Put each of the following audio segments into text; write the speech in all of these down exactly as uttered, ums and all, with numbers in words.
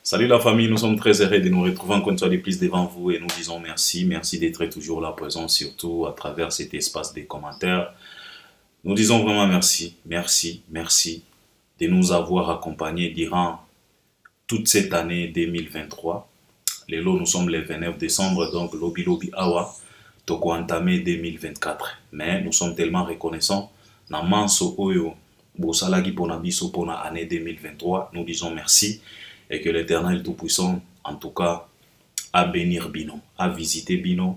Salut la famille, nous sommes très heureux de nous retrouver encore une fois de plus devant vous et nous disons merci. Merci d'être toujours là présent, surtout à travers cet espace des commentaires. Nous disons vraiment merci, merci, merci de nous avoir accompagnés durant toute cette année deux mille vingt-trois. Les lots, nous sommes le vingt-neuf décembre, donc Lobi Lobi Awa, Toko entamé deux mille vingt-quatre. Mais nous sommes tellement reconnaissants. Namanso Oyo, Bosalagi Ponabiso Pona année deux mille vingt-trois, nous disons merci. Et que l'Éternel Tout-Puissant, en tout cas, a bénir Bino, a visiter Bino,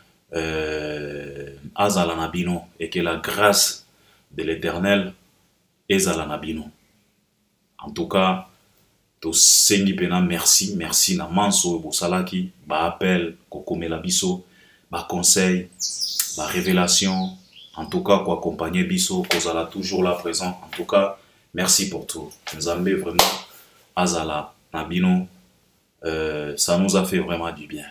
euh, a Zalana Bino, et que la grâce de l'Éternel est Zalana Bino. En tout cas, to sengi pena merci, merci na manso bosalaki, ba appel, kokomela biso, ba conseil, ba révélation, en tout cas, quoi accompagner biso, kozala toujours là présent. En tout cas, merci pour tout. Nzambe vraiment, Azala. Nabino, euh, ça nous a fait vraiment du bien.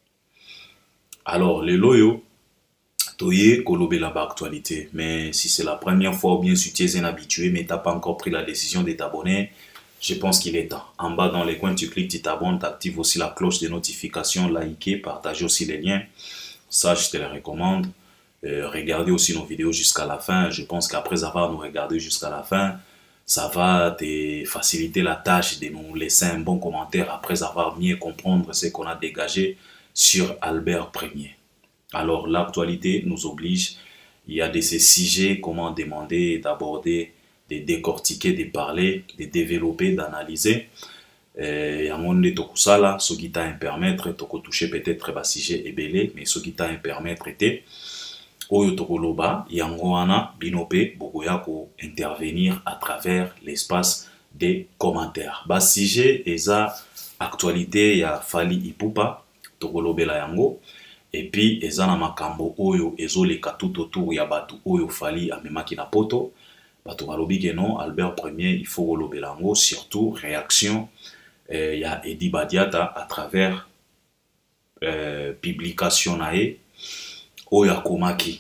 Alors, les loyaux, toye kolobé la actualité. Mais si c'est la première fois ou bien si tu es un habitué, mais tu n'as pas encore pris la décision de t'abonner, je pense qu'il est temps. En bas dans les coins, tu cliques, tu t'abonnes, tu actives aussi la cloche de notification, liker, partager aussi les liens. Ça, je te le recommande. Euh, regardez aussi nos vidéos jusqu'à la fin. Je pense qu'après avoir nous regardé jusqu'à la fin, ça va te faciliter la tâche de nous laisser un bon commentaire après avoir mieux comprendre ce qu'on a dégagé sur Albert Premier. Alors, l'actualité nous oblige, il y a de ces sujets, comment demander, d'aborder, de décortiquer, de parler, de développer, d'analyser. Et à mon de Tokusala, ce qui t'a un permettre, de toucher peut-être un sujet ébélé, mais ce qui t'a un permettre était Oyo Tokoloba, Yangoana, Binope, Bogoyako, intervenir à travers l'espace des commentaires. Bas sujet, eza actualité, ya Fali Ipupa, Tokolobe la Yango, et puis eza na makambo Oyo, ezo le tout autour, ya batu Oyo Fali amemaki na poto, batu balobi que non, Albert Premier, il faut Kolobe la Yango, surtout réaction, eh, ya Edi Badiata à travers euh, publication nae, Oya Komaki.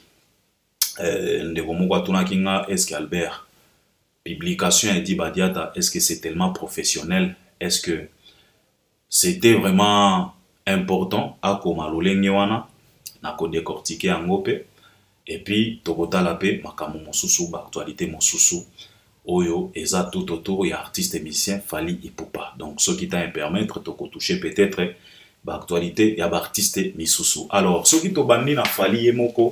Ndeko moko tunaki nga, est-ce que Albert, publication Edi Badiata, est-ce que c'est tellement professionnel? Est-ce que c'était vraiment important à Komalolenge wana na ko décortiquer en ngope? Et puis tokotala pe makambo mosusu ba actualité mosusu oyo eza tout autour ya artiste et musicien Fali Ipupa. Donc ce qui t'a permettre de toucher peut-être l'actualité ya ba artiste misusu. Alors ce qui to bandi na Fali Yemoko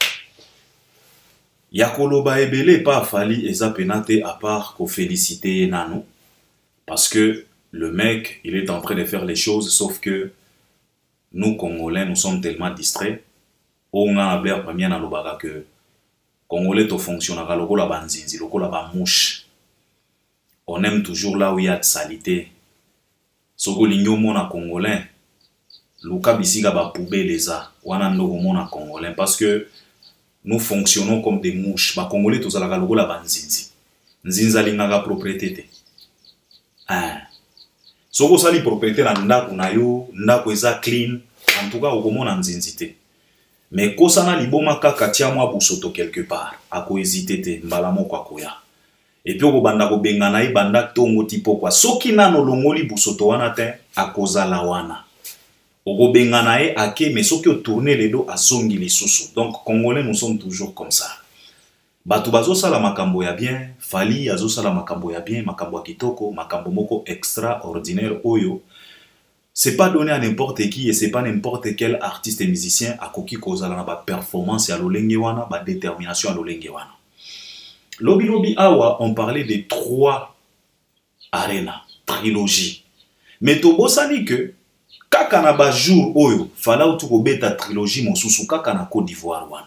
Yakoloba ebele pas Fali eza penate à part ko féliciter nano parce que le mec il est en train de faire les choses sauf que nous Congolais nous sommes tellement distraits. On a Albert Premier na lobaka que Congolais to fonctionne ka lokola banzinzi lokola ba mouche. On aime toujours là où il y a de saleté. Soko linyo mona Congolais Luka bisiga ba poubelle eza wana ndoko mona Congolais parce que nous fonctionnons comme des mouches. Ba Congolais to zalaka lokola banzinzi. Nzinza lingaka propriété te. Ah. Soko sali propriété na ndako na yo, ndako eza clean, en tout cas okomona nzinzi te. Mais kosana liboma kaka tia mwa busoto quelque part, ako hésiter te mbala moko akoya. Et puis okobanda ko bengana i banda tongo tipo kwa soki nano longoli busoto wana te akozala wana. Okobengana e ake mais soki o tourner les dos azongi lisusu. Donc Congolais nous sommes toujours comme ça. Batu bazo sala makambo ya bien, Fali azo sala makambo ya bien, makambo ya kitoko, makambo moko extraordinaire oyo. C'est pas donné à n'importe qui et c'est pas n'importe quel artiste et musicien à koki kozala na ba performance ya lolenge wana, ba détermination à lolenge wana. Lobi Lobi Awa, on parlait de trois arenas, trilogie. Mais tobosani que kaka na ba jour oyo, fala utu ko beta trilogie mosusu kaka na Côte d'Ivoire wana.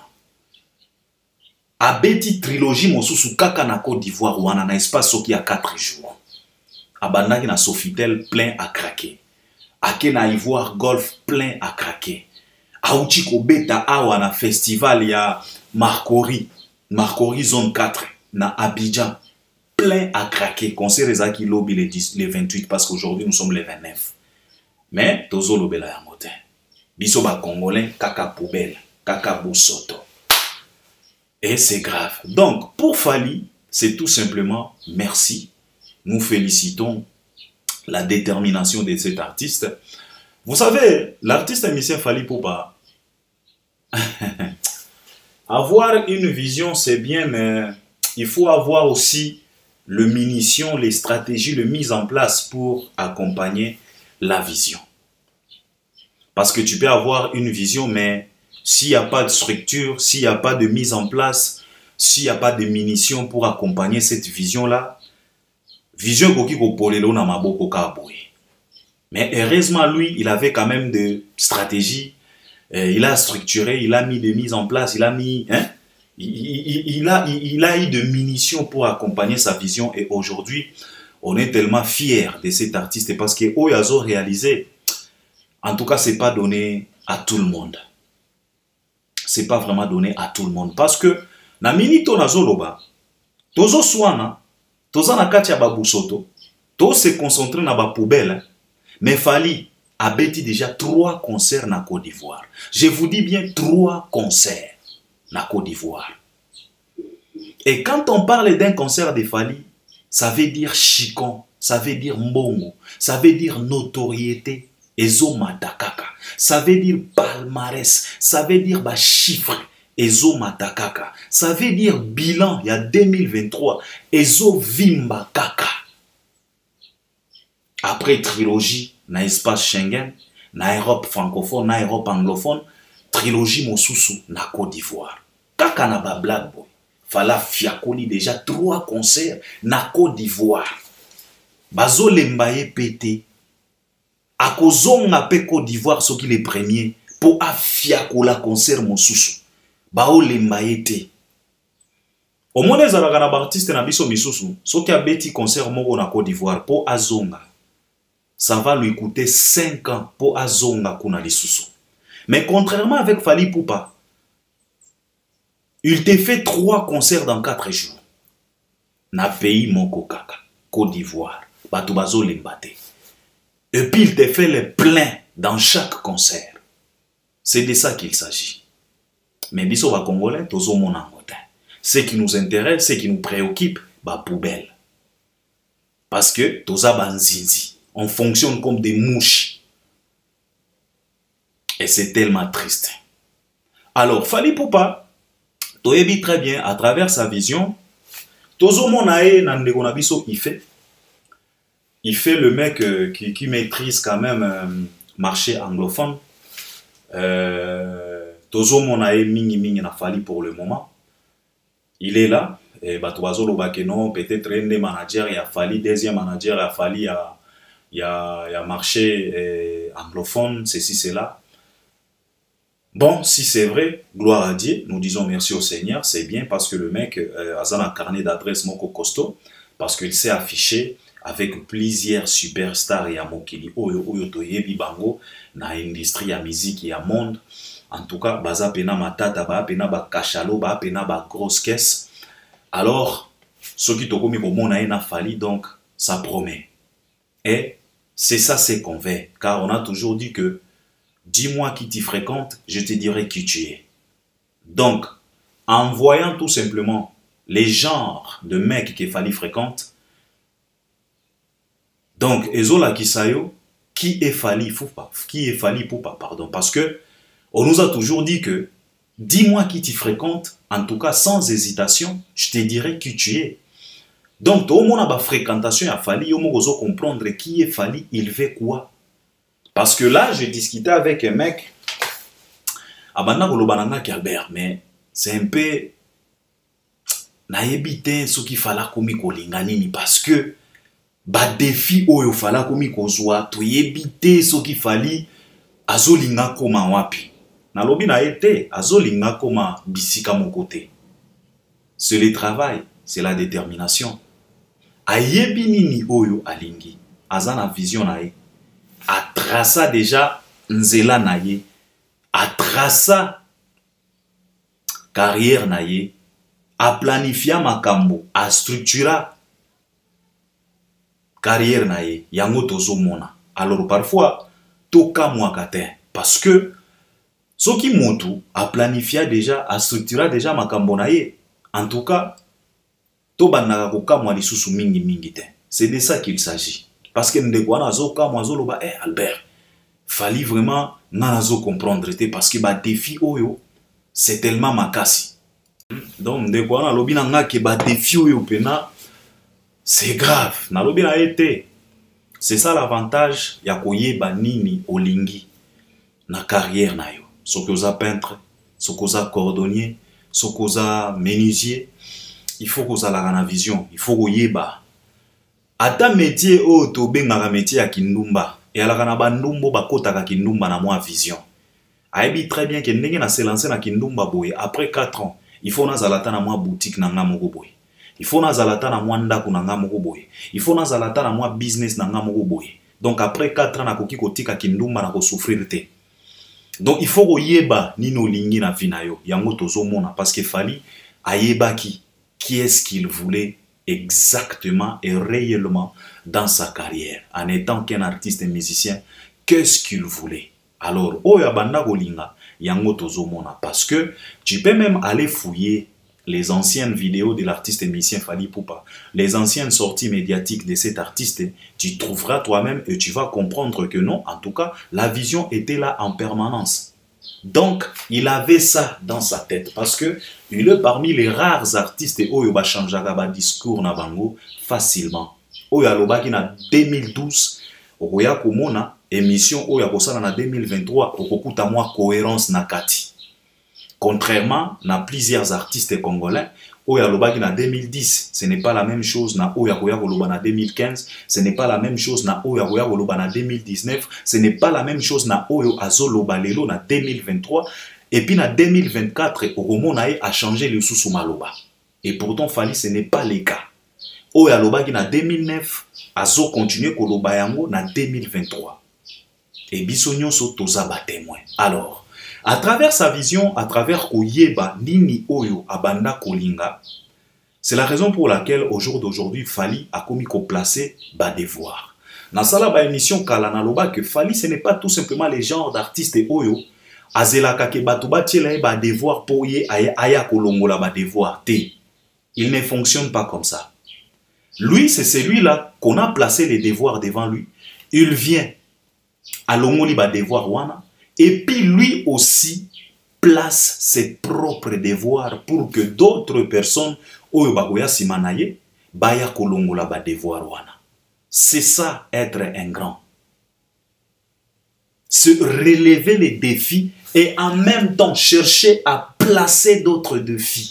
Abeti trilogie mosusu kaka na Côte d'Ivoire wana na espace soki ya quatre jours. Abandaki na Sofitel plein à craquer. Ake na Ivoire Golf plein à craquer. Aouti ko beta awa na festival ya Marcori, Marcori zone quatre na Abidjan plein à craquer. Concert ezaki lobi le vingt-huit parce qu'aujourd'hui nous sommes le vingt-neuf. Mais tozo lobela ya moten. Biso ba Congolais kaka poubelle, kaka boussoto. Et c'est grave. Donc, pour Fali, c'est tout simplement merci. Nous félicitons la détermination de cet artiste. Vous savez, l'artiste Michel Fally Ipupa, avoir une vision c'est bien, mais il faut avoir aussi le munition, les stratégies, le mise en place pour accompagner la vision. Parce que tu peux avoir une vision, mais s'il n'y a pas de structure, s'il n'y a pas de mise en place, s'il n'y a pas de munitions pour accompagner cette vision-là, vision koki ko polelo na maboko ka boye. Mais heureusement, lui, il avait quand même des stratégies, euh, il a structuré, il a mis des mises en place, il a mis, hein, il, il, il, a, il, il a eu de munitions pour accompagner sa vision. Et aujourd'hui, on est tellement fiers de cet artiste parce que Oyazo réalisé, en tout cas, c'est pas donné à tout le monde. C'est pas vraiment donné à tout le monde. Parce que, na minito na zoloba, tozo swana, toza na kati ya babusoto, to se concentrer na ba poubelle, mais Fally a bêti déjà trois concerts na Côte d'Ivoire. Je vous dis bien trois concerts na Côte d'Ivoire. Et quand on parle d'un concert de Fally, ça veut dire chicon, ça veut dire mbongo, ça veut dire notoriété. Ezo matakaka, ça veut dire palmarès, ça veut dire bah chiffre, Ezo matakaka, ça veut dire bilan, il y a deux mille vingt-trois, Ezo vimba kaka. Après trilogie, na espace Schengen, na Europe francophone, na Europe anglophone, trilogie mosusu na Côte d'Ivoire. Kaka na ba black boy, fala fiakoli déjà trois concerts na Côte d'Ivoire. Bazo lembaye pété. A kozonga pe Côte d'Ivoire ce qui les premiers pour afiakola concert mosusu bao lembaete au moins les alaka na artiste na biso misusu ce qui a beti concert moko na Côte d'Ivoire pour azonga ça va lui coûter cinq ans pour azonga kuna lisusu. Mais contrairement avec Fally Ipupa, il te fait trois concerts dans quatre jours na pays moko kaka Côte d'Ivoire bato bazo lembate. Et puis il te fait le plein dans chaque concert. C'est de ça qu'il s'agit. Mais biso va congolais, tozo mon angotin. Ce qui nous intéresse, ce qui nous préoccupe, bah poubelle. Parce que toza banzinzi, on fonctionne comme des mouches. Et c'est tellement triste. Alors Fally Ipupa, toyebi très bien à travers sa vision, tozo mon ae nandeko na biso il fait. Il fait le mec euh, qui, qui maîtrise quand même euh, marché anglophone. Euh, Tozo Monae mingi mingi na Fally pour le moment. Il est là. Et Batoazo Lobakeno, peut-être un des managers, il y a Fally, deuxième manager, il y a Fally, il y a, il y a, il y a marché euh, anglophone, ceci, cela. Bon, si c'est vrai, gloire à Dieu, nous disons merci au Seigneur, c'est bien parce que le mec euh, a un carnet d'adresse moko costaud, parce qu'il s'est affiché avec plusieurs superstars ya mokili oyo oyo toyebi bango na industrie ya musique ya monde. En tout cas, baza pena matata, ba pena ba kachalo, ba pena ba grosse caisse. Alors, ce qui tokomi komona na Fally, donc ça promet. Et c'est ça c'est qu'on veut, car on a toujours dit que dis-moi qui t'y fréquente, je te dirai qui tu es. Donc, en voyant tout simplement les genres de mecs que Fally fréquente, donc, Ezola Kisayo, qui est Fally Ipupa, qui est Fally Ipupa, pardon, parce que on nous a toujours dit que dis-moi qui t'y fréquente, en tout cas sans hésitation, je te dirai qui tu es. Donc, tout le monde a ba fréquentation à Fally, on doit comprendre qui est Fally, il fait quoi. Parce que là, je discutais avec un mec, Abanda Golobananga Albert, mais c'est un peu naïbité ce qu'il fallait comme Kolingani, parce que ba défi oyo fala komi kozwa toyebite soki Fally azolinga koma wapi na lobi na ete azolinga koma bisika mokote. C'est le travail, c'est la détermination. Ayebi nini oyo alingi azana vision na ye, a trasa déjà nzela na ye, a trasa carrière na ye, a planifia makambo, a structura carrière nae yango tozo mona. Alors parfois toka mwakate parce que ce qui montu a planifié déjà, a structuré déjà makambo nae. En tout cas, to banaka koka mwa lisusu mingi mingi te. C'est de ça qu'il s'agit. parce que ndeko na zo ka mwazo loba eh Albert fallait vraiment na zo comprendre parce que ba défi oyo c'est tellement makasi. Donc ndeko na lobi na nga ke ba défi oyo pena c'est grave na lobi na été. C'est ça l'avantage ya koyeba nini olingi na carrière na yo. Soko za peintre, soko za cordonnier, soko za menuisier, il faut que la na vision, il faut koyeba. Ata métier o to benga métier ya kindumba et ala kana bandumbo bakota ka kindumba na moi vision. Aibi très bien que ndenge na se lancer na kindumba boye après quatre ans, il faut na zalata na moi boutique na nga moko boye. Il faut na zalata na moi ndako na nga moko boye. Il faut na zalata na moi business na nga moko boye. Donc après quatre ans na koki kotika kindumba na ko souffrir te. Donc il faut koyeba nino lingi na vie na yo. Yango tozomona parce que fali ayeba ki qui est-ce qu'il voulait exactement et réellement dans sa carrière. En étant qu'un artiste et musicien, qu'est-ce qu'il voulait? Alors, oya banda kolinga yango tozomona parce que tu peux même aller fouiller les anciennes vidéos de l'artiste et musicien Fally Ipupa, les anciennes sorties médiatiques de cet artiste, tu trouveras toi-même et tu vas comprendre que non, en tout cas, la vision était là en permanence. Donc, il avait ça dans sa tête parce que il est parmi les rares artistes et Oyo ba changeaka ba discours na bango facilement. Oyo alobaki na deux mille douze, okoya komona émission Oyo akosala na deux mille vingt-trois, okokuta moi cohérence na kati. Contrairement à plusieurs artistes congolais, Oyo alobaki na deux mille dix, ce n'est pas la même chose na Oyo akoya koloba na deux mille quinze, ce n'est pas la même chose na Oyo akoya koloba na deux mille dix-neuf, ce n'est pas la même chose na Oyo azoloba lelo na deux mille vingt-trois, et puis na deux mille vingt-quatre, Oromonae a changé le sous maloba. Et pourtant, Fally, ce n'est pas le cas. Oyo alobaki na deux mille neuf, azo continue koloba yango na deux mille vingt-trois. Et biso nyonso tozaba témoin. Alors, à travers sa vision, à travers Koyeba, Nini Oyo, Abanda Kolinga, c'est la raison pour laquelle au jour d'aujourd'hui, Fally a commis qu'on placer bas devoir. Dans sala ba émission Kalanaloba que Fally, ce n'est pas tout simplement les genres d'artistes et Oyo, Azelaka ke batuba tiela bas devoir pour y aya kolongola bas devoir te. Il ne fonctionne pas comme ça. Lui, c'est celui-là qu'on a placé les devoirs devant lui. Il vient à l'ongoli bas devoir wana. Et puis lui aussi place ses propres devoirs pour que d'autres personnes oyo bakoya simanaye baya kolongola ba devoir wana. C'est ça être un grand. Se relever les défis et en même temps chercher à placer d'autres défis.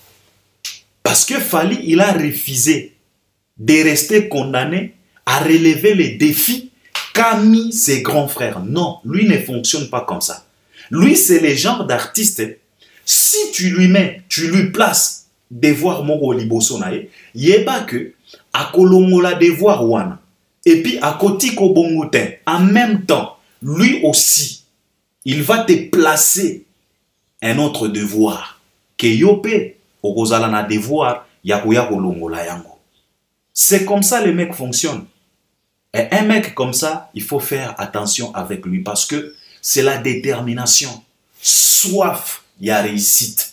Parce que Fally, il a refusé de rester condamné à relever les défis qu'a mis ses grands frères. Non, lui ne fonctionne pas comme ça. Lui, c'est le genre d'artiste. Si tu lui mets, tu lui places devoir moko liboso nae, yeba que a kolongola devoir wana. Et puis à koti ko bongote, en même temps, lui aussi, il va te placer un autre devoir. Que yope, okozala na devoir, yakoya kolongola yango. C'est comme ça les mecs fonctionnent. Et un mec comme ça, il faut faire attention avec lui parce que c'est la détermination, soif, il y a réussite.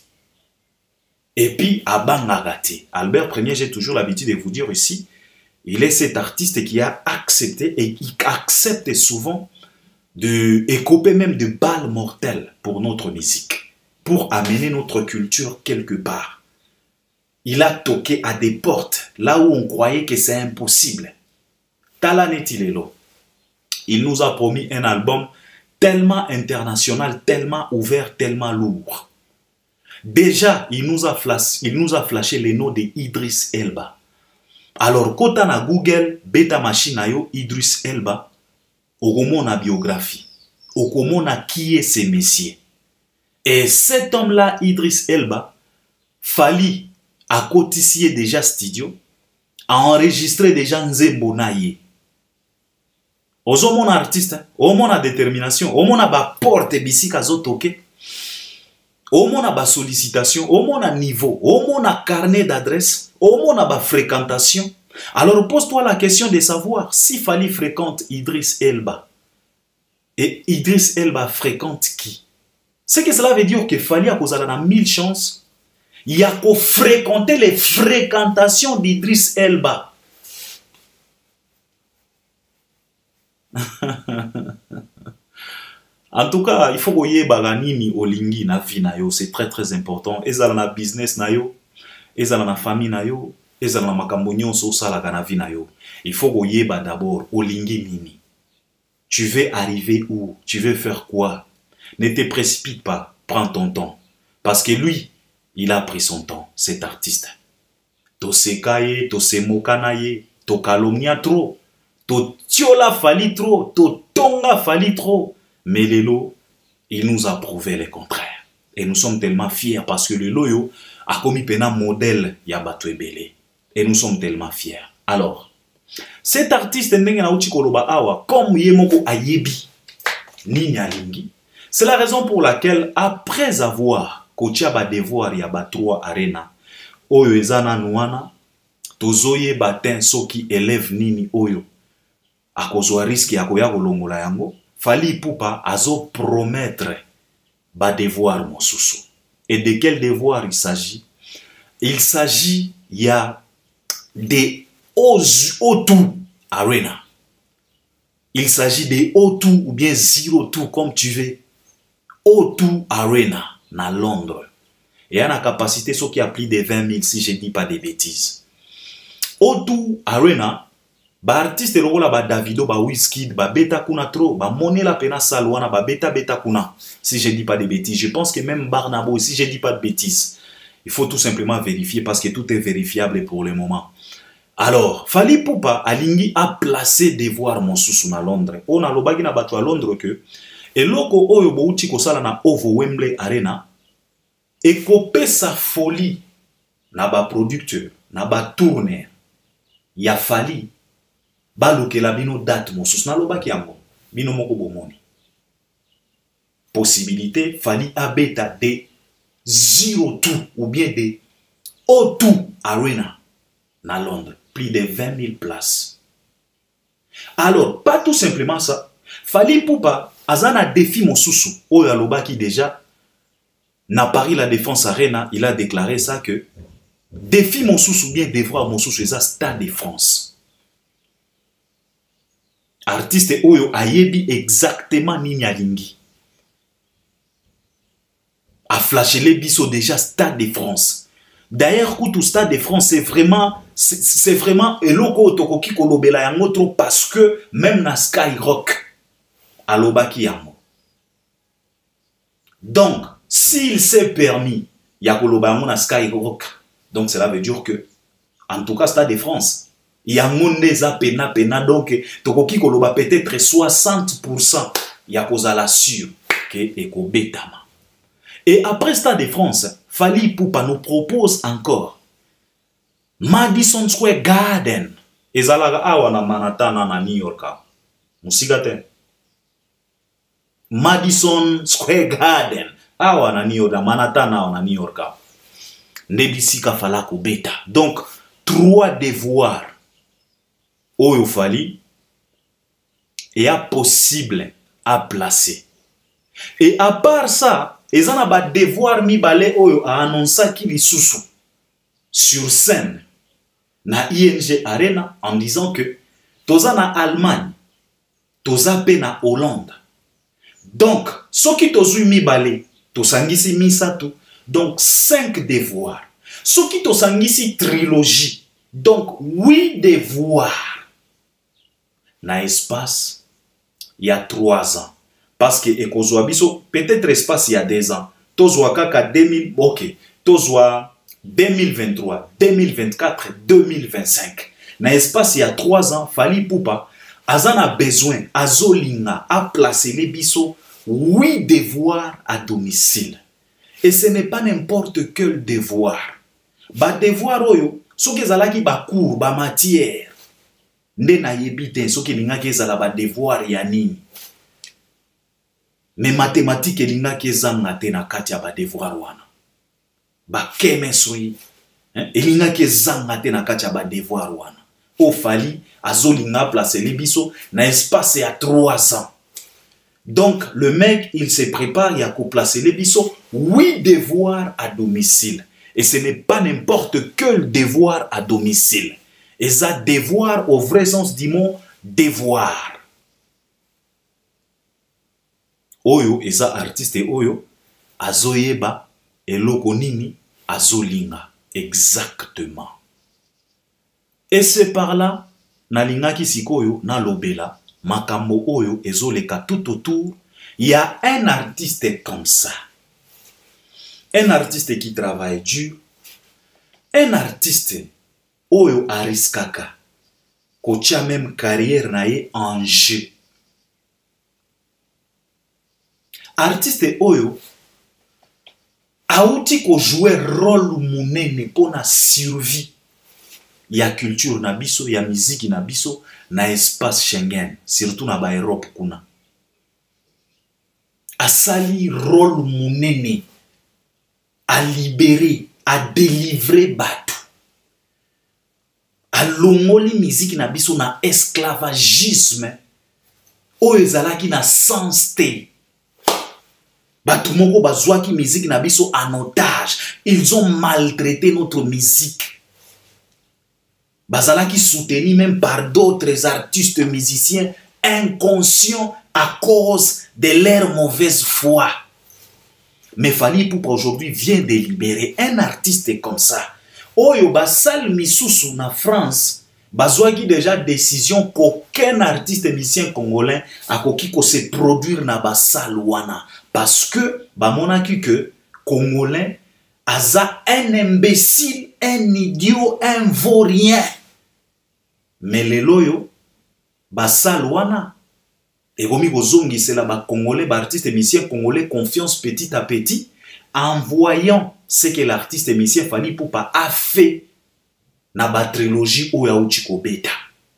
Et puis, Abangagati. Albert Premier, j'ai toujours l'habitude de vous dire ici, il est cet artiste qui a accepté et qui accepte souvent de écoper même de balles mortelles pour notre musique, pour amener notre culture quelque part. Il a toqué à des portes, là où on croyait que c'est impossible. Talanetilelo. Il nous a promis un album tellement international, tellement ouvert, tellement lourd. Déjà, il nous a flashé, il nous a flashé les noms d'Idriss Elba. Alors, quand on a Google, bêta machine ayo Idriss Elba, au na biographie, au na qui est ce messieurs. Et cet homme-là, Idriss Elba, Fally a cotisé déjà studio, a enregistré déjà Nzembo Naye. Ozo mon artiste, o mon a détermination, o mon a ba porte bisika zo toke, o mon a ba sollicitation, o mon a niveau, o mon a carnet d'adresse, o mon a ba fréquentation. Alors pose-toi la question de savoir si Fally fréquente Idriss Elba. Et Idriss Elba fréquente qui? C'est que cela veut dire que Fally a causé mille chances. Il y a qu'à fréquenter les fréquentations d'Idriss Elba. En tout cas, il faut que vous baganini olingi na vie na yo, c'est très très important. Ezala na business na yo, ezala na famille na yo, ezala na makambo nyonso osala na vie na yo. Il faut que vous d'abord olingi nini. Tu veux arriver où? Tu veux faire quoi? Ne te précipite pas, prends ton temps. Parce que lui, il a pris son temps, cet artiste. To sekaye, to semokanaye, to kalomnia trop, to tiola fali trop, to tonga fali trop. Mais Lelo, il nous a prouvé le contraire. Et nous sommes tellement fiers parce que le Loyo a commis un modèle Yabato Ebele. Et nous sommes tellement fiers. Alors, cet artiste, comme Yemoko Ayebi, Ninya Lingi, c'est la raison pour laquelle, après avoir coaché ba devoir Yabato Arena, Oyo Ezana Nouana, Tozoye Batin Soki élève Nini Oyo, à cause du risque Yakoya Golongola Yango, Fali Ipupa azo promettre ba devoir mosusu. Et de quel devoir il s'agit? Il s'agit y a des O deux Arena. Il s'agit des O deux ou bien zéro deux comme tu veux. O deux Arena na Londres. Et il y a une capacité ce qui a plus de vingt mille si je ne dis pas de bêtises. O deux Arena. Ba artiste lokola ba Davido, ba Wizkid, ba Beta Kuna trop, ba Monela Pena Salwana, ba Beta Beta Kuna, si je dis pas de bêtises. Je pense que même Barnabo, si je dis pas de bêtises, il faut tout simplement vérifier parce que tout est vérifiable pour le moment. Alors, Fali Ipupa alingi a placé devoir mosusu na Londres. On a lobaki na bato à Londres que et loko oyo bouti ko sala na Ovo Wembley Arena et kopé sa folie na ba producteur, na ba tourneur. Ya Fali Baluke la bino date mosusu na lobaki yango bino moko bomoni possibilité Fali abeta de zéro deux ou bien de O deux Arena na Londres, plus de vingt mille places. Alors pas tout simplement ça, Fali Ipupa azana défi mosusu oyo alobaki déjà na Paris la Défense Arena, il a déclaré ça que défi mosusu bien devoir mosusu eza Stade de France. Artiste Oyo ayebi exactement nini alingi. A flashé les biso déjà Stade de France. D'ailleurs, tout Stade de France, c'est vraiment, c'est vraiment eloko otokoki kolobela yango trop parce que même na Skyrock alobaki yango. Donc, s'il s'est permis ya koloba yango na Skyrock, donc cela veut dire que, en tout cas, Stade de France. Il y a un pena pena donc tokoki koloba peut-être soixante pour cent ya kozala sûr que eko betama. Et après Stade de France, Fali Ipupa nous propose encore Madison Square Garden. Ezalaga awa na Manhattan na New York. Musigate. Madison Square Garden awa na New York, na Manhattan awa na New York. Nebisika fala ko beta. Donc trois devoirs Oyo Fali est possible à placer. Et à part ça, ils ont un devoir mi balé Oyo a annoncé qu'il est sous sur scène na I N G Arena en disant que toza na Allemagne, toza pe na Hollande. Donc, ce qui tozu mi balé, tosangisi mi sato, donc cinq devoirs. Ce qui tosangisi trilogie, donc huit devoirs. Na espace, il y a trois ans. Parce que Ekozwa Biso, peut-être espace il y a deux ans. Tozwa Kaka deux mille, ok. Tozwa deux mille vingt-trois, deux mille vingt-quatre, deux mille vingt-cinq. Na espace il y a trois ans, Fali Ipupa, Azan a besoin, Azolinga, a placé les Biso, huit devoirs à domicile. Et ce n'est pas n'importe quel devoir. Ba devoir oyo, so kezalaki ba cours, ba matière. Nde na yebite so ki linga kezala ba devoir ya nini. Mais mathématiques linga kezanga te na kati ya ba devoir wana. Ba chemistry, hein, linga kezanga te na kati ya ba devoir wana. O Fali azolinga placer les biso na espace ya trois ans. Donc le mec, il se prépare à placer les biso huit devoirs à domicile. Et ce n'est pas n'importe quel devoir à domicile. Et ça, devoir au vrai sens du mot, devoir. oyo eza artiste oyo azoyeba eloko nini azolinga exactement. Et c'est par là nalingaki sikoyo nalobela makambo oyo ezoleka tout autour. Il y a un artiste comme ça, un artiste qui travaille dur, un artiste oyo ariskaka kotia même carrière naye en jeu. Artiste oyo auti ko jouer rôle munene pona survie ya culture na biso, ya musique na biso, na espace Schengen, surtout na ba Europe kuna. Asali rôle munene, a libérer, a délivrer batu. A longoli musique na biso na esclavagisme, oyo ezalaki na sens te. Batu moko bazwaki musique na biso en otage. Ils ont maltraité notre musique. Bazalaki soutenu même par d'autres artistes musiciens inconscients à cause de leur mauvaise foi. Mais Fally Ipupa aujourd'hui vient de libérer un artiste comme ça. Oyo basal misusu na France, bazwaki déjà décision qu'aucun artiste musicien congolais a koki ko se produire na basal wana. Parce que bamonaki que Congolais aza un imbécile, un idiot, un vaurien. Mais les loyo basal wana ekomi kozongi c'est là ba Congolais, ba artiste musicien congolais confiance petit à petit en voyant ce que l'artiste musicien Fally Ipupa a fait na ba trilogie oya uchi kobeta.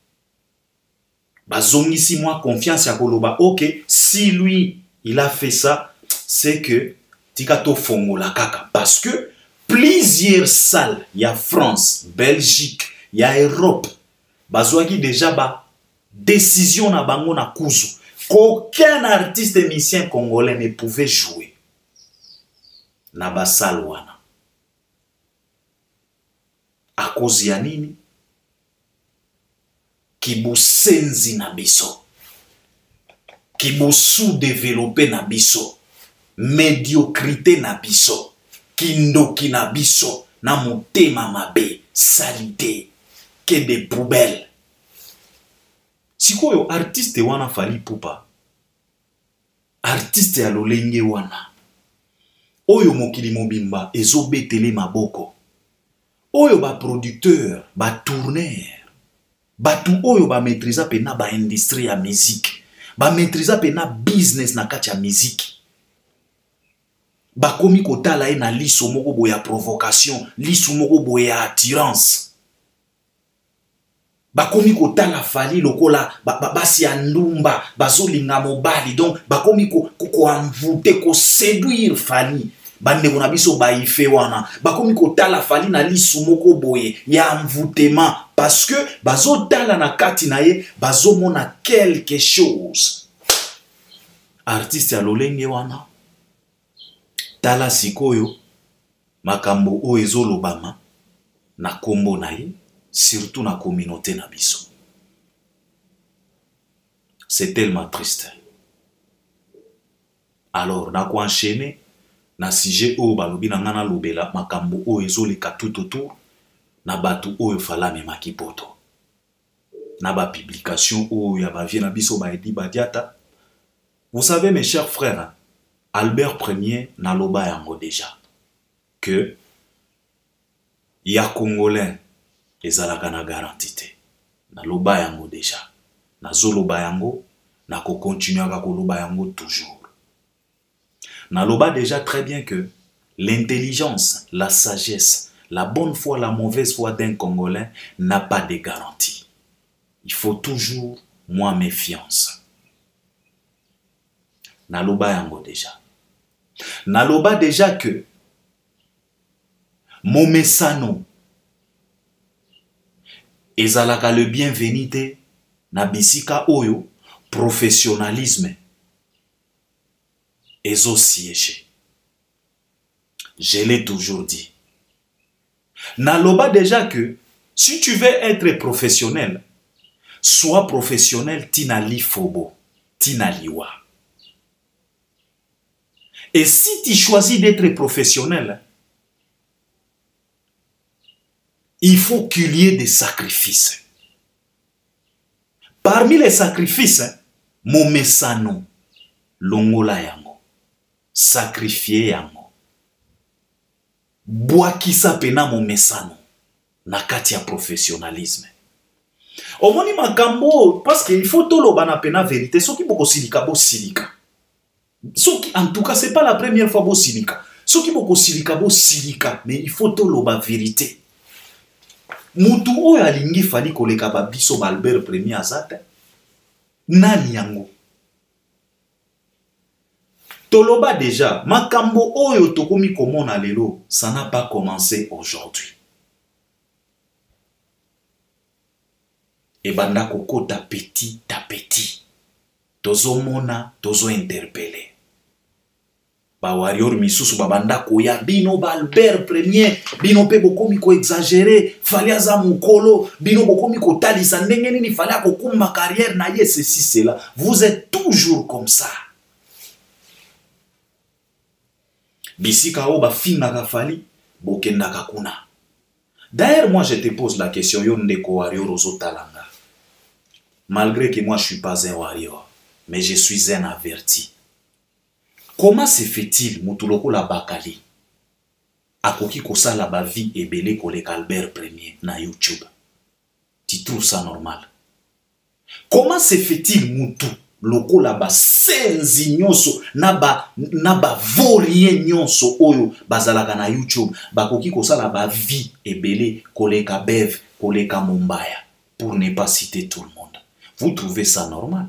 Bazongi si moi confiance ya koloba OK, si lui il a fait ça, c'est que tikato fongola kaka. Parce que plusieurs salles, il y a France, Belgique, il y a Europe, bazwaki déjà ba décision na bango na kuzu qu'aucun artiste musicien congolais ne pouvait jouer na ba salle wana. À cause ya nini? Kibusenzi na biso. Kibu sous-développé na biso, médiocrité na biso, kindoki na biso, na motema mabe, salité, que des poubelles. Sikoyo artiste wana Fally Ipupa, artiste ya lolenge wana, oyo mokili mobimba ezobetele maboko, oyo ba producteur, ba tourneur, batu oyo ba maîtrisa pena ba industrie ya musique, ba maîtrisa pena business na kati ya musique. Ba komi kotala e na liso moko boya provocation, liso moko boya attirance. Ba komi kotala Fally lokola ba, ba, basi ya ndumba, bazolinga mobali, donc ba komi ko ko envoûter, ko séduire Fally. Bande kona biso ba ife wana, ba komi kotala Fally na liso moko boye ya envoûtement. Parce que bazo tala na kati na ye, bazo mona quelque chose. Artiste ya lolenge wana, tala sikoyo, makambo o ezolobama, na kombo na ye, surtout na communauté na biso. C'est tellement triste. Alors, na ko enchaîner, na sujet o balobi na ngana lobela, makambo o ezoleka tout autour, na batu oyo fala me makipoto. Na ba publication oyo ya ba vie na biso ba edi badiata. Vous savez mes chers frères, hein, Albert Premier na loba yango déjà que ya Congolais ezalaka na garantie. Na loba yango déjà. Na zoloba yango na ko continuer ka koloba yango toujours. Na loba déjà très bien que l'intelligence, la sagesse, la bonne foi, la mauvaise foi d'un Congolais n'a pas de garantie. Il faut toujours moins méfiance. Naloba yango déjà. Naloba déjà que Momesano ezalaka le bienvenue na bisika oyo professionnalisme ezo siéger. Je l'ai toujours dit. Naloba déjà que si tu veux être professionnel, sois professionnel tina li fobo, tina liwa. Et si tu choisis d'être professionnel, il faut qu'il y ait des sacrifices. Parmi les sacrifices, momesano, longola yango, sacrifier yango, boakisa pena momesano, nakati ya professionnalisme. Omoni makambo, parce qu'il faut toloba na pena vérité, soki boko silika bo silika. Soki, en tout cas, c'est pas la première fois bo silika. Soki boko silika bo silika, mais il faut toloba vérité. Mutu oyo alingi fali koleka ba biso ba Albert Premier azate. Nani yango? Toloba déjà, makambo oyo tokomi komona lelo, ça n'a pas commencé aujourd'hui. Et banda kokota petit à petit. Tozo mona, tozo interpellé. Ba warrior misusu babanda koya bino ba Albert Premier, bino pe bokomi ko exagérer, fali aza mukolo, bino bokomi ko talisa ndenge nini fali akokumba carrière na ye ceci cela. Vous êtes toujours comme ça. Bisika o ba finga ka fali, bokenda ka kuna. D'ailleurs, moi je te pose la question, yo ndeko warrior ozo talanga. Malgré que moi je suis pas un warrior, mais je suis un averti. Comment se fait-il, Moutuloko la Bakali, akoki kosala ba vie ebele koleka Albert Premier na YouTube? Tu trouves ça normal? Comment se fait-il, Moutou, loko la ba senzi nyonso, na ba, na ba vorien nyonso oyo bazalaka na YouTube, bakoki kosala ba vie ebele koleka Bev, koleka Mumbaya, pour ne pas citer tout le monde? Vous trouvez ça normal?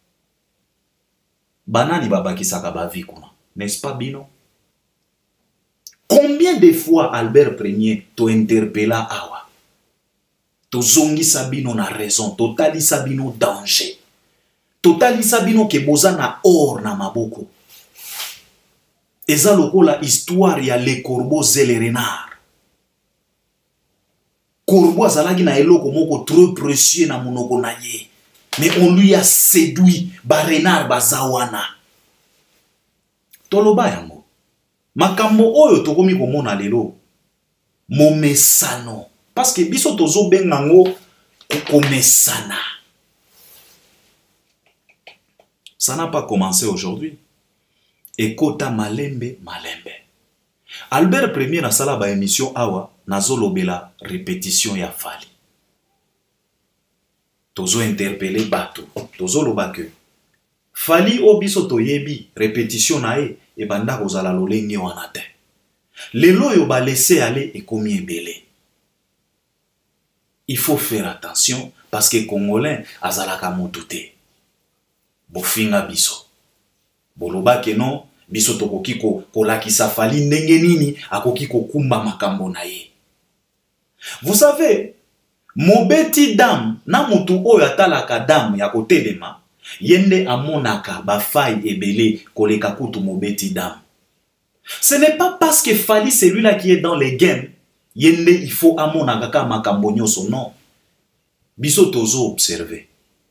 Banani babaki sakaba vie kuna, n'est-ce pas bino? Combien de fois Albert Premier to interpella awa? To zongi sabino na raison, totali sabino danger. Totali sabino ke boza na or na maboko. Eza lokola histoire ya le corbeau et le renard. Corbeau azalaki na eloko moko trop précieux na monoko na ye. Mais on lui a séduit, ba renard bazawana. Toloba yango. Makambo oyo tokomi komona lelo. Momesano. Parce que biso tozo bengango komesana. Ça n'a pas commencé aujourd'hui. Ekota malembe malembe. Albert Premier na sala ba émission awa nazolobela répétition ya fali. Tozo interpellé bato, tozo loba que fali obiso toyebi répétition na e e banda kozala lolenge wana te. Lelo yo ba laisser aller et komi ebele. Il faut faire attention parce que Congolais azalaka motuté. Bofinga biso. Boloba ke non, biso tokoki ko kolakisa fali ndenge nini akoki ko kumba makambo na ye. Vous savez, Mobeti dam, na mutu oyo atalaka dam ya kotelema, yende amonaka ba faille ebele koleka kutu mobeti dam. Ce n'est pas parce que Fali celui-là qui est dans les games, yende il faut amonaka ka makambo nyonso, non. Biso tozo observer.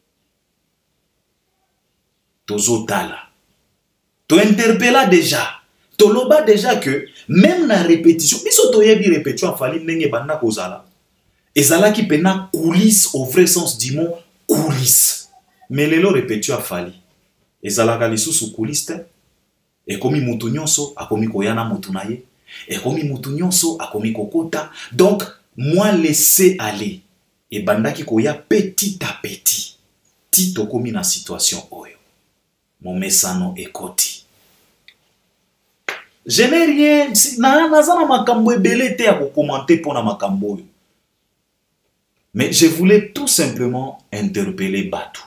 Tozo tala. To interpella déjà. Toloba déjà que même na répétition, biso toyebi répétition Fali ndenge banda kozala. Ezala ki pena coulisse au vrai sens du mot coulisse. Mais lelo répétio a fali. Ezala ka lisusu coulisse. E komi mutu nyonso akomi koyana mutu na ye. E komi mutu nyonso akomi kokota. Donc moi laisser aller. E bandaki koya petit à petit. Tito komi na situation oyo. Mon mesano ekoti. Je n'ai rien. Na nazana makambo ebele te ya ko commenter pona makambo oyo. Mais je voulais tout simplement interpeller Batou.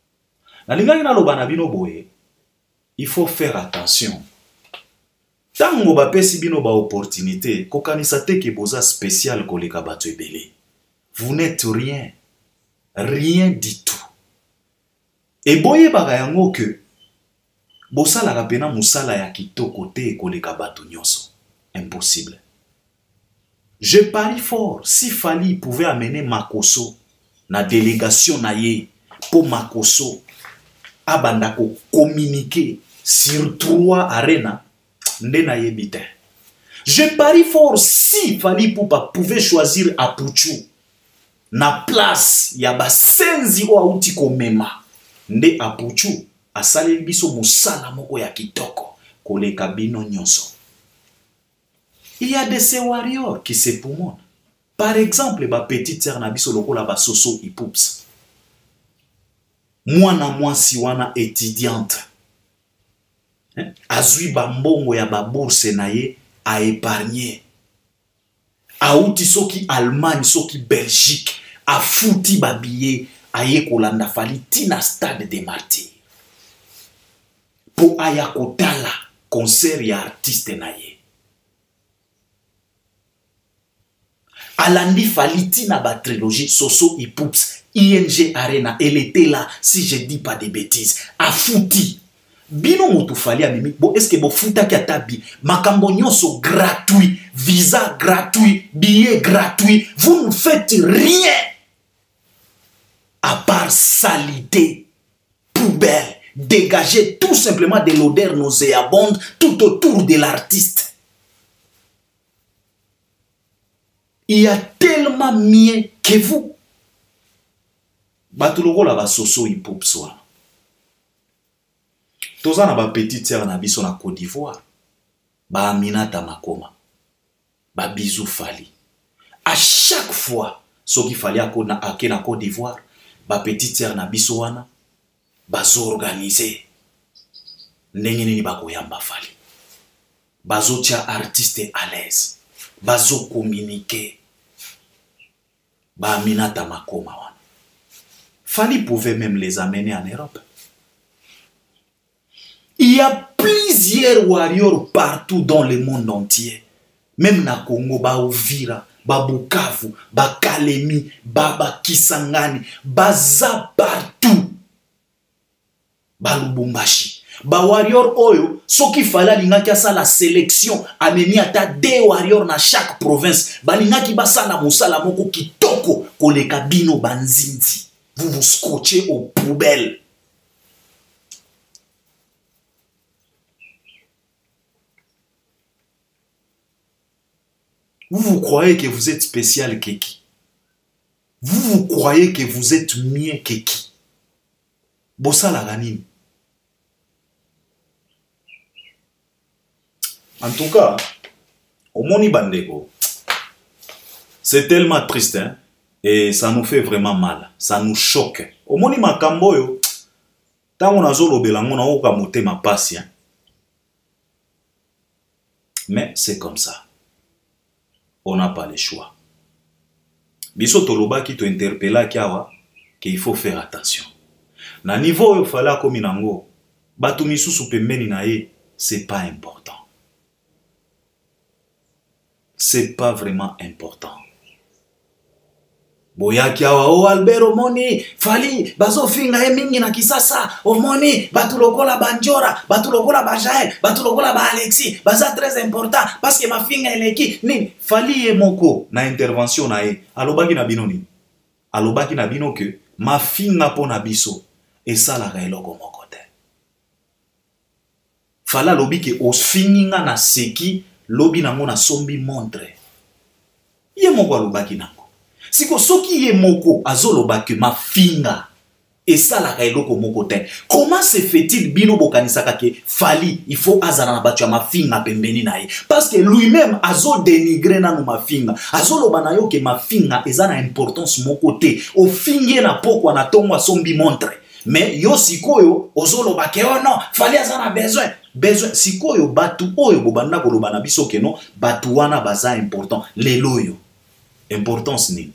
Il faut faire attention. Tant que ba pesi bino ba opportunité, kokanisa te ke boza spécial koleka Batou ebele. Vous n'êtes rien. Rien du tout. Et boye baga yango que bosala ka pena musala ya kitoko te koleka Batou nyonso. Impossible. Je parie fort, si Fali pouvait amener Makoso na délégation na ye pour Makoso abandako communiquer sur trois arénas, nde nayebi te. Je parie fort si Fally Ipupa pouvait choisir Apuchu na place ya basenzi o auti komema, nde Apuchu asaleli biso mosala moko ya kitoko koleka bino nyonso. Il y a de ces warriors qui se poumonent. Par exemple, ba petite sœur na biso lokola ba Soso Ipups. Mwana mwasi wana étudiante. Hein? Azui ba mbongo ya ba bourse na ye a épargné. Aouti soki Allemagne, soki Belgique, a fouti ba billet a ye kolanda Fally tina stade des martyrs. Po aya kotala concert ya artiste na ye. Alandi Fally tina ba trilogie Soso Ipups, I N G Arena, elle était là, si je dis pas de bêtises. A fouti. Bino motu Fally amimi, bo est-ce que bo futa ki atabi, makambo nyonso gratuit, visa gratuit, billet gratuit, vous ne faites rien à part salité, poubelle, dégager tout simplement de l'odeur nauséabonde tout autour de l'artiste. Il y a tellement mieux que vous. Batuloko la ba Soso Ipups wana. Toza na ba petite sœur na biso na Côte d'Ivoire. Ba Aminata Makoma. Ba Bisou Fally. À chaque fois, soki Fally akona ake na Côte d'Ivoire, ba petite sœur na biso wana bazo organiser. Ndenge nini bakoyamba Fally. Bazo tia artiste à l'aise. Bazo communiquer. Ba Aminata Makoma wana. Fally pouvait même les amener en Europe. Il y a plusieurs warriors partout dans le monde entier. Même na Congo, ba Uvira, ba Bukavu, ba Kalemi, ba, ba Kisangani, baza partout. Ba Lubumbashi. Ba warrior oyo, soki Fally alingaki asa la sélection, amemi ata deux warriors na chaque province. Balingaki basala mosala moko kitoko koleka bino banzinzi. Vous vous scotchez aux poubelles. Vous vous croyez que vous êtes spécial que qui? Vous vous croyez que vous êtes mieux que qui? Bossa la ganine. En tout cas, au Moni Bandego, c'est tellement triste, hein? Et ça nous fait vraiment mal. Ça nous choque. Au Moni Makamboyo, tant on a zolo belango na oka moté ma passe, hein? Mais c'est comme ça. On n'a pas le choix. Biso toloba qui te interpella kiawa qu'il faut faire attention. Na niveau yo fala komi nango, batu misusu pembeni na ye, c'est pas important. C'est pas vraiment important. Boya kiawa o Albert Omoni, Fally, bazo finga e mingi na kisasa, Omoni, batu lokola Banjora, batu lokola Bajael, batu lokola ba Alexis, baza très important, parce que ma finga eleki, ni, Fally e moko, na intervention na e, alobaki na bino ni, alobaki na bino ke, ma finga po na biso, e sala ga eloko moko te. Fally alobi ke osfinga na seki, lobi nango na sombi montre. Ye moko alobaki nango. Siko soki ye moko azoloba ke ma finga et ça la eloko moko te. Comment se fait-il bino bokanisaka ke Fally il faut azala na batu ya ma finga pembeni na ye? Parce que lui-même azo dénigrer na no ma finga. Azoloba na yo ke ma finga eza na importance moko te. O finge na poko na tongo sombi montre. Mais yo sikoyo ozoloba ke oh non, Fally azana besoin. Besoin sikoyo batu oyo bobanda koloba na biso ke non, batu wana baza important. Lelo yo. Importance ni.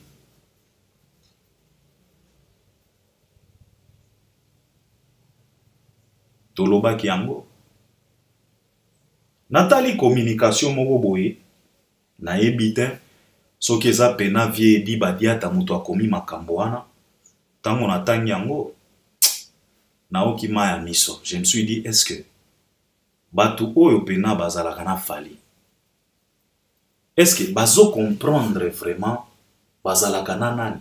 Toloba ki yango. Natali communication moko boye. Na ebite. Soki eza pena vie di badiata mutu akomi makambo wana. Tango natangi yango. Naoki maya miso. Je me suis dit, est-ce que batu oyo pena bazalaka na Fally? Est-ce que bazo comprendre vraiment bazalaka na nani?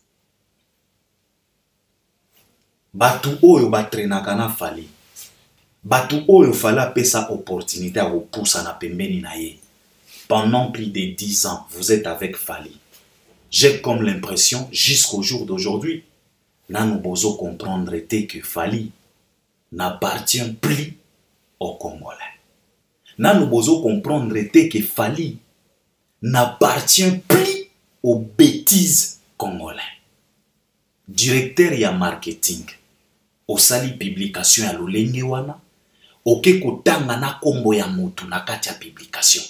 Batu oyo batrenaka na Fally. Batu oyo fala pesa opportunité à repousser na pembeni na ye. Pendant plus de dix ans, vous êtes avec Fally. J'ai comme l'impression, jusqu'au jour d'aujourd'hui, Nanu Bozo comprendre était que Fally n'appartient plus aux Congolais. Nanu Bozo comprendre était que Fally n'appartient plus aux bêtises congolais. Directeur ya marketing, au sali publication ya lolenge wana, oke kotanga na kombo ya mutu na kati ya publication.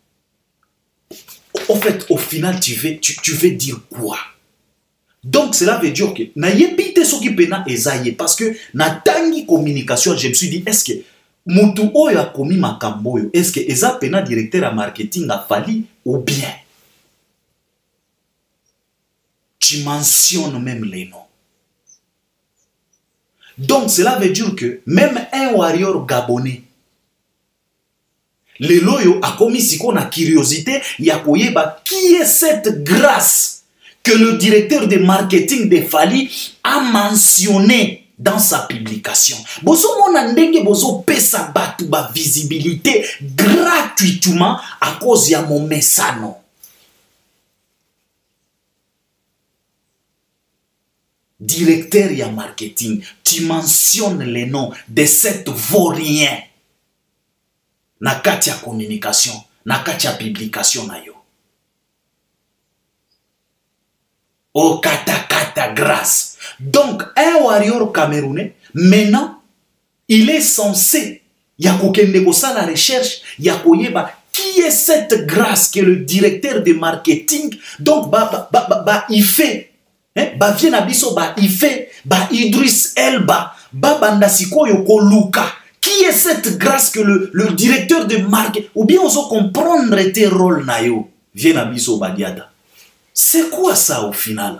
En fait, au final, tu veux, tu, tu veux dire quoi? Donc, cela veut dire que na yebite soki pena ezaye parce que na tangi communication, je me suis dit, est-ce que mutu oyo a komi makambo yo, est-ce que eza pena directeur à marketing a Fally ou bien tu mentionnes même les noms. Donc, cela veut dire que même un warrior gabonais, le loyo a commis si qu'on a curiosité, ya koyeba qui est cette grâce que le directeur de marketing de Fally a mentionné dans sa publication. Bozo mona ndenge bozo pesa batu ba visibilité gratuitement à cause ya mon mesano. Directeur ya marketing, tu mentionnes les noms de cette vaurien. Na kati ya communication, na kati ya publication na yo. Oh kata kata grâce. Donc, un warrior camerounais, maintenant, il est censé, yakokende kosa la recherche, yakoyeba, qui est cette grâce que le directeur de marketing, donc, ba, ba, ba, ba, ba il fait, hein, ba vien abiso, ba il fait, ba Idriss Elba, ba bandasiko yoko Luka. Qui est cette grâce que le, le directeur de marque, ou bien on se comprendre tes rôles nayo, vient abiso badiada. C'est quoi ça au final?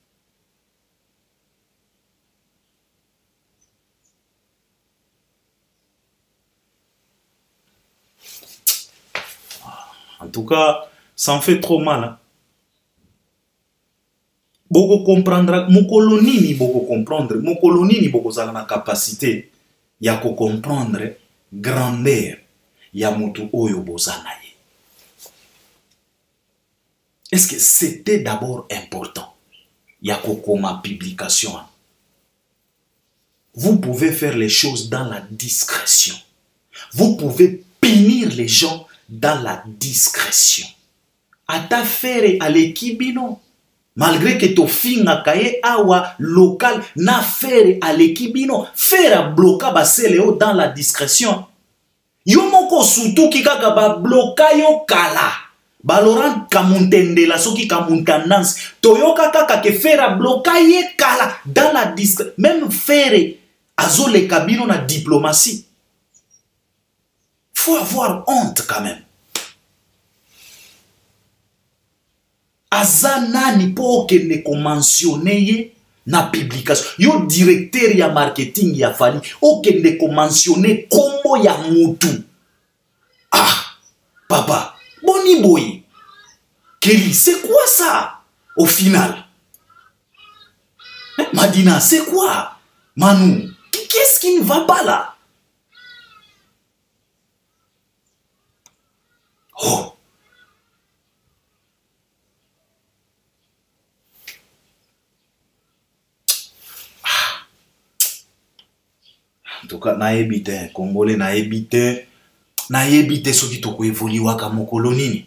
En tout cas, ça en fait trop mal. Hein? Boko comprendre, mokolo nini boko comprendre, mokolo nini boko zala na capacité. Ya ko comprendre grandeur ya mutu oyo bozana ye. Est-ce que c'était d'abord important? Ya ko koma publication. Vous pouvez faire les choses dans la discrétion. Vous pouvez punir les gens dans la discrétion. Ata faire à l'équibino. Malgré que to finga kaye awa local na faire à l'équibino, faire à bloquer baseleo dans la discrétion. Yo moko surtout ki kaka ba bloquer yo kala. Balorant kamuntende la soki kamuntandance. Toyoka kaka ke faire à bloquer ye kala dans la discrétion. Même faire azo le kabino na diplomatie. Faut avoir honte quand même. Azanani po ke ne ko mentionner na publication. Yo directeur ya marketing ya Fally, o ke ne ko mentionner kombo ya mutu. Ah, papa, boni boy. Kelly, c'est quoi ça au final? Hein, Madina, c'est quoi? Manu, qu'est-ce qui ne va pas là? Oh. En tout cas, na ebite, Congolais na ebite, na ebite soki toko évoluer ka mokolo nini.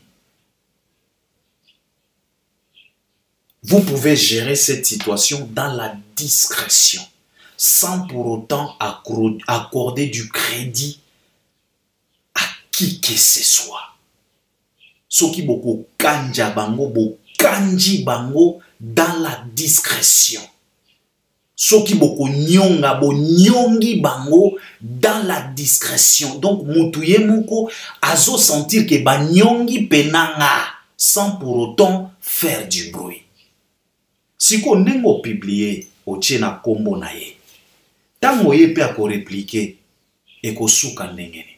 Vous pouvez gérer cette situation dans la discrétion, sans pour autant accorder du crédit à qui que ce soit. Soki boko kanja bango, bo kanji bango dans la discrétion. Soki boko nyonga bo nyongi bango dans la discrétion. Donc mutuye moko azo sentir que ba nyongi penanga sans pour autant faire du bruit. Si ko nengo publier o tchena kombo na ye. Tango ye pe ako répliquer e ko suka ndengene.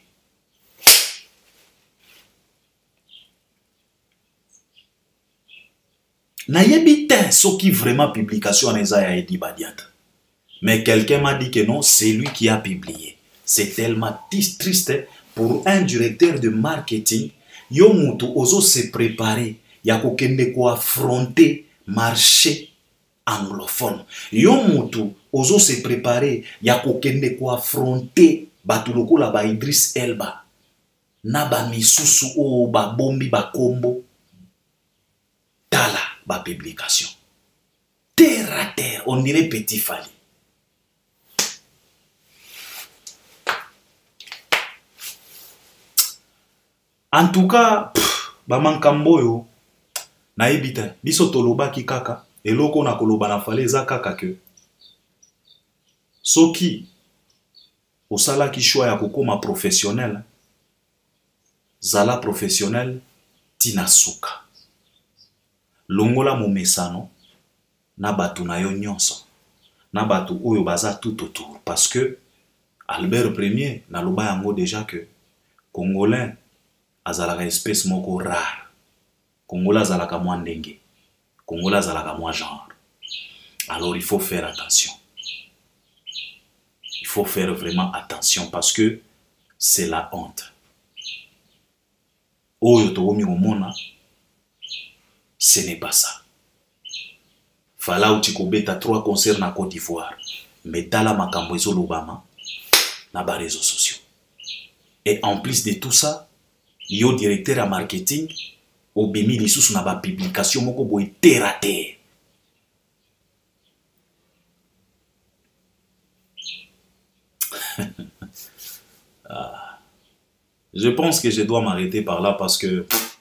Na yebi ten soki vraiment publication neza ya Edi Badiata. Mais quelqu'un m'a dit que non, c'est lui qui a publié. C'est tellement triste pour un directeur de marketing. Yo mutu ozo se préparer. Ya kokende ko affronter marché anglophone. Yo mutu ozo se préparer. Ya kokende ko affronter batuloko la ba Idriss Elba. Na ba misusu o ba bombi ba kombo. Tala ba publication. Terre à terre, on dirait Petit Fally. En tout cas, ba mankambo yo na ebita biso toloba ki kaka eloko na koloba na fale za kaka ke soki osala ki choix ya kokoma professionnel zala professionnel tina suka longola momesano na batu na yo nyonso na batu oyo baza tout autour parce que Albert Premier na loba yango déjà que Congolais azalaka espèce moko rare. Congolais azalaka mwa ndenge. Congolais azalaka mwa genre. Alors il faut faire attention. Il faut faire vraiment attention parce que c'est la honte. Oyo tokomi komona, ce n'est pas ça. Fala uti kobeta trois concerts na Côte d'Ivoire. Mais tala makambo ezolobama na ba réseaux sociaux. Et en plus de tout ça, yo directeur à marketing obemi lisusu na ba publication moko boy terre à terre. Ah. Je pense que je dois m'arrêter par là parce que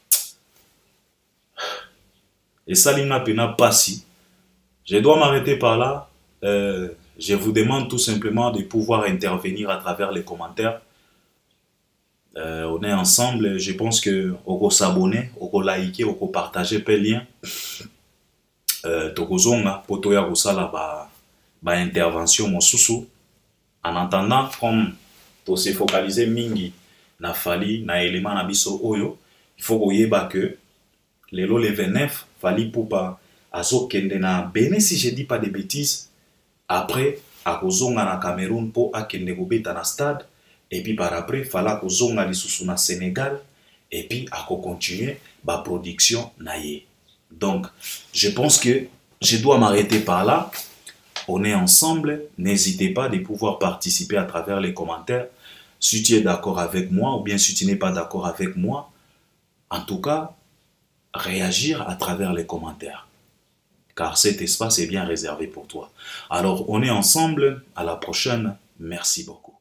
et ça l'ina pena pas si. Je dois m'arrêter par là. Euh, je vous demande tout simplement de pouvoir intervenir à travers les commentaires. Euh, on est ensemble. Je pense que on peut s'abonner, on peut liker, on peut partager peu lien. Euh, Tokozonga poto ya kosala ba ba intervention mosusu. En attendant, comme to se focaliser mingi na Fally na élément na biso oyo, il faut koyeba que lelo le vingt-neuf Fally Ipupa azokende na Bénin si je dis pas de bêtises. Après akozonga na Cameroun po akende kobeta na stade. Et puis par après, il fallait que zonga lisusu na Sénégal et puis à continuer ma production naïe. Donc, je pense que je dois m'arrêter par là. On est ensemble. N'hésitez pas de pouvoir participer à travers les commentaires. Si tu es d'accord avec moi ou bien si tu n'es pas d'accord avec moi, en tout cas, réagir à travers les commentaires. Car cet espace est bien réservé pour toi. Alors, on est ensemble. À la prochaine. Merci beaucoup.